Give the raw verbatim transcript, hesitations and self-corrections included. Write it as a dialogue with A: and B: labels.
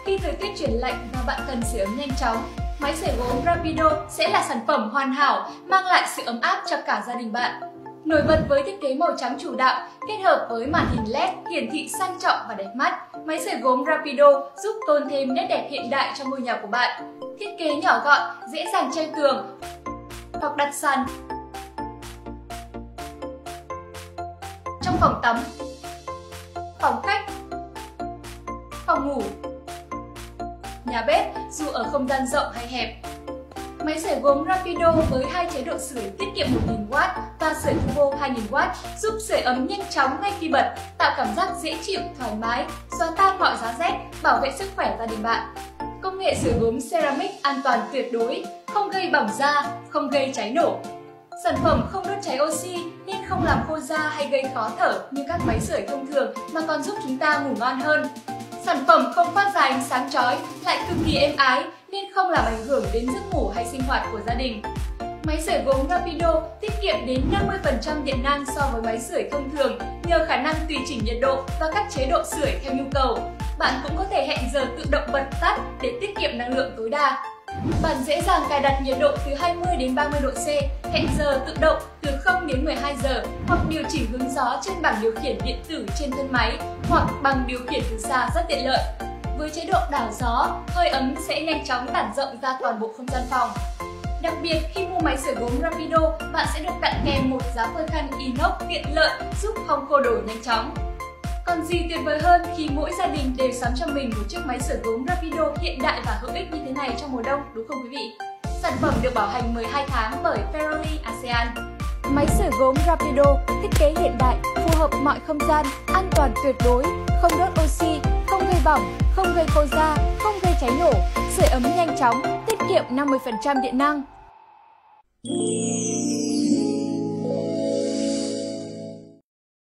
A: Khi thời tiết chuyển lạnh và bạn cần sưởi ấm nhanh chóng, máy sưởi gốm Rapido sẽ là sản phẩm hoàn hảo mang lại sự ấm áp cho cả gia đình bạn. Nổi bật với thiết kế màu trắng chủ đạo kết hợp với màn hình led hiển thị sang trọng và đẹp mắt, máy sưởi gốm Rapido giúp tôn thêm nét đẹp hiện đại cho ngôi nhà của bạn. Thiết kế nhỏ gọn, dễ dàng treo tường hoặc đặt sàn trong phòng tắm, phòng khách, phòng ngủ, nhà bếp dù ở không gian rộng hay hẹp. Máy sưởi gốm Rapido với hai chế độ sưởi tiết kiệm một nghìn oát và sưởi turbo hai nghìn oát giúp sưởi ấm nhanh chóng ngay khi bật, tạo cảm giác dễ chịu, thoải mái, xóa tan mọi giá rét, bảo vệ sức khỏe gia đình bạn. Công nghệ sưởi gốm ceramic an toàn tuyệt đối, không gây bỏng da, không gây cháy nổ. Sản phẩm không đốt cháy oxy nên không làm khô da hay gây khó thở như các máy sưởi thông thường mà còn giúp chúng ta ngủ ngon hơn. Sản phẩm không phát ra ánh sáng chói, lại cực kỳ êm ái nên không làm ảnh hưởng đến giấc ngủ hay sinh hoạt của gia đình. Máy sưởi gốm Rapido tiết kiệm đến năm mươi phần trăm điện năng so với máy sưởi thông thường nhờ khả năng tùy chỉnh nhiệt độ và các chế độ sưởi theo nhu cầu. Bạn cũng có thể hẹn giờ tự động bật tắt để tiết kiệm năng lượng tối đa. Bạn dễ dàng cài đặt nhiệt độ từ hai mươi đến ba mươi độ C, hẹn giờ tự động từ không đến mười hai giờ hoặc điều chỉnh hướng gió trên bảng điều khiển điện tử trên thân máy hoặc bằng điều khiển từ xa rất tiện lợi. Với chế độ đảo gió, hơi ấm sẽ nhanh chóng tản rộng ra toàn bộ không gian phòng. Đặc biệt, khi mua máy sưởi gốm Rapido, bạn sẽ được tặng kèm một giá phơi khăn inox tiện lợi giúp hong khô đổi nhanh chóng. Còn gì tuyệt vời hơn khi mỗi gia đình đều sắm cho mình một chiếc máy sưởi gốm Rapido hiện đại và hữu ích như thế này trong mùa đông, đúng không quý vị? Sản phẩm được bảo hành mười hai tháng bởi Ferrari ASEAN.
B: Máy sưởi gốm Rapido thiết kế hiện đại, phù hợp mọi không gian, an toàn tuyệt đối, không đốt oxy, không gây bỏng, không gây khô da, không gây cháy nổ, sưởi ấm nhanh chóng, tiết kiệm năm mươi phần trăm điện năng.